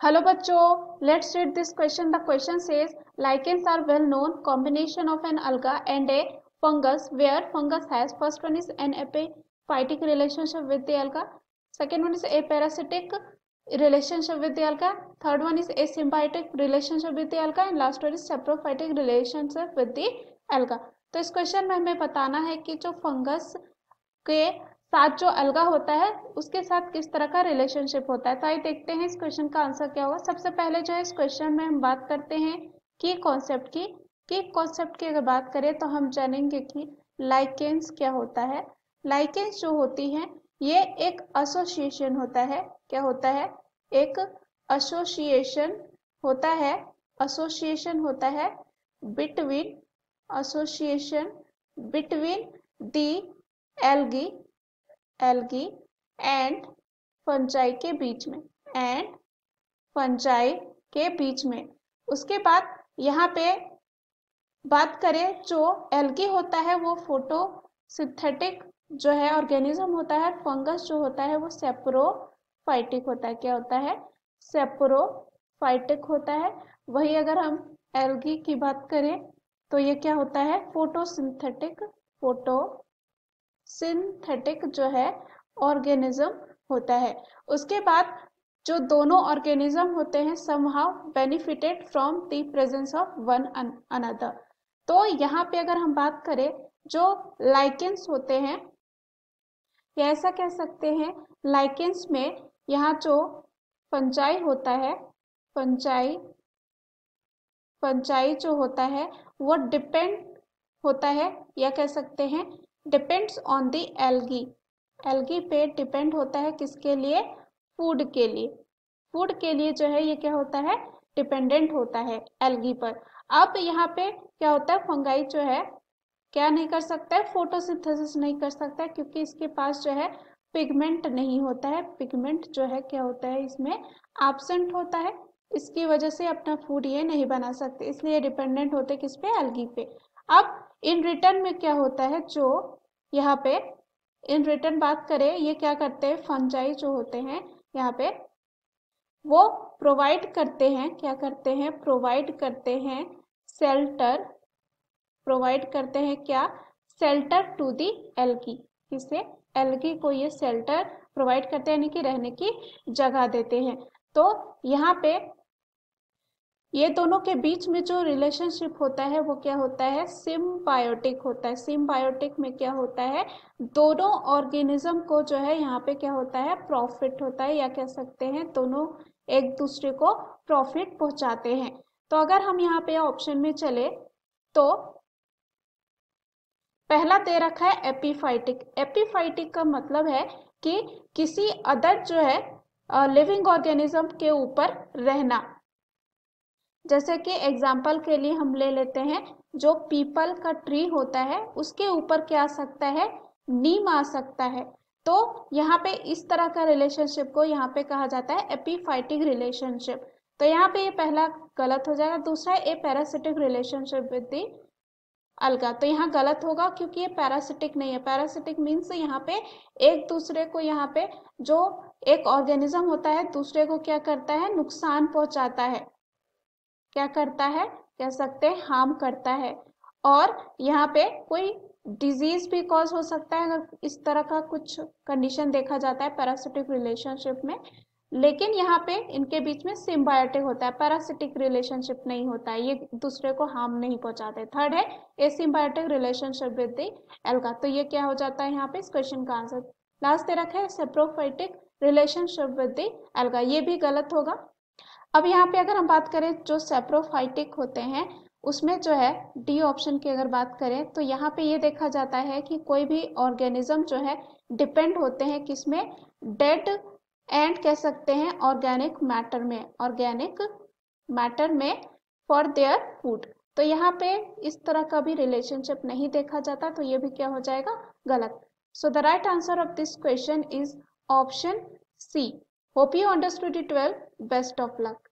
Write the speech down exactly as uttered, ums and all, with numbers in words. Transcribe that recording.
Hello बच्चों, let's read this question. The question says lichens are well known combination of an alga and a fungus where fungus has first one is an epiphytic relationship with the alga, second one is a parasitic relationship with the alga, third one is a symbiotic relationship with the alga and last one is saprophytic relationship with the alga. तो इस question में हमें बताना है कि जो fungus के साथ जो अलगा होता है उसके साथ किस तरह का रिलेशनशिप होता है. तो आइए देखते हैं इस क्वेश्चन का आंसर क्या होगा. सबसे पहले जो है इस क्वेश्चन में हम बात करते हैं की कॉन्सेप्ट की की कॉन्सेप्ट की अगर बात करें तो हम जानेंगे कि लाइकेंस क्या होता है. लाइकेंस जो होती है ये एक एसोसिएशन होता है. क्या होता है? एक एसोसिएशन होता है. एसोसिएशन होता है between association between the algae algae and fungi के बीच में एंड फंजाई के बीच में. उसके बाद यहाँ पे बात करें जो एल्गी होता है वो फोटोसिंथेटिक जो है ऑर्गेनिज्म होता है. फंगस जो होता है वो सेप्रोफाइटिक होता है. क्या होता है? सेप्रोफाइटिक होता है. वही अगर हम एल्गी की बात करें तो ये क्या होता है? फोटोसिंथेटिक फोटो सिंथेटिक जो है ऑर्गेनिज्म होता है. उसके बाद जो दोनों ऑर्गेनिज्म होते हैं somehow benefited from the presence of one another. तो यहाँ पे अगर हम बात करें जो लाइकेंस होते हैं या ऐसा कह सकते हैं लाइकेंस में यहाँ जो फंजाई होता है फंजाई फंजाई जो होता है वो डिपेंड होता है या कह सकते हैं depends on the algae. Algae पे डिपेंड होता है किसके लिए? फूड के लिए. फूड के लिए जो है ये क्या होता है? डिपेंडेंट होता है एल्गी पर. अब यहाँ पे क्या होता है? फंगाई जो है क्या नहीं कर सकता है? फोटोसिंथेसिस नहीं कर सकता है क्योंकि इसके पास जो है पिगमेंट नहीं होता है. पिगमेंट जो है क्या होता है? इसमें एब्सेंट होता है. इसकी वजह से अपना फूड ये नहीं बना सकते, इसलिए डिपेंडेंट होते किस पे? एल्गी पे. अब इन रिटर्न में क्या होता है? जो यहाँ पे इन रिटर्न बात करें ये क्या करते हैं? फंजाई जो होते हैं यहाँ पे वो प्रोवाइड करते हैं. क्या करते हैं? प्रोवाइड करते हैं शेल्टर. प्रोवाइड करते हैं क्या? Shelter to the algae. किसे? एल्गी को ये शेल्टर प्रोवाइड करते हैं यानी कि रहने की जगह देते हैं. तो यहाँ पे ये दोनों के बीच में जो रिलेशनशिप होता है वो क्या होता है? सिम्बायोटिक होता है. सिम्बायोटिक में क्या होता है? दोनों ऑर्गेनिज्म को जो है यहाँ पे क्या होता है? प्रॉफिट होता है या कह सकते हैं दोनों एक दूसरे को प्रॉफिट पहुंचाते हैं. तो अगर हम यहाँ पे ऑप्शन में चले तो पहला दे रखा है एपीफाइटिक. एपीफाइटिक का मतलब है कि किसी अदर जो है लिविंग ऑर्गेनिज्म के ऊपर रहना. जैसे कि एग्जाम्पल के लिए हम ले लेते हैं जो पीपल का ट्री होता है उसके ऊपर क्या आ सकता है? नीम आ सकता है. तो यहाँ पे इस तरह का रिलेशनशिप को यहाँ पे कहा जाता है एपीफाइटिक रिलेशनशिप. तो यहाँ पे ये पहला गलत हो जाएगा. दूसरा a parasitic relationship with the alga. तो यहाँ गलत होगा क्योंकि ये पैरासिटिक नहीं है. पैरासिटिक मीन्स यहाँ पे एक दूसरे को यहाँ पे जो एक ऑर्गेनिज्म होता है दूसरे को क्या करता है? नुकसान पहुंचाता है. क्या करता है? कह सकते हैं हार्म करता है. और यहाँ पे कोई डिजीज भी कॉज हो सकता है अगर इस तरह का कुछ कंडीशन देखा जाता है पैरासिटिक रिलेशनशिप में. लेकिन यहाँ पे इनके बीच में सिम्बायोटिक होता है, पैरासिटिक रिलेशनशिप नहीं होता है. ये दूसरे को हार्म नहीं पहुंचाते. थर्ड है asymbiotic relationship with the alga. तो ये क्या हो जाता है यहाँ पे इस क्वेश्चन का आंसर. लास्ट दे रखा है saprophytic relationship with the alga. ये भी गलत होगा. अब यहाँ पे अगर हम बात करें जो सेप्रोफाइटिक होते हैं उसमें जो है डी ऑप्शन की अगर बात करें तो यहाँ पे ये देखा जाता है कि कोई भी ऑर्गेनिज्म जो है डिपेंड होते हैं किसमें? डेड एंड कह सकते हैं ऑर्गेनिक मैटर में ऑर्गेनिक मैटर में फॉर देयर फूड. तो यहाँ पे इस तरह का भी रिलेशनशिप नहीं देखा जाता. तो ये भी क्या हो जाएगा? गलत. So the right answer of this question is option C. Hope you understood it well. Best of luck.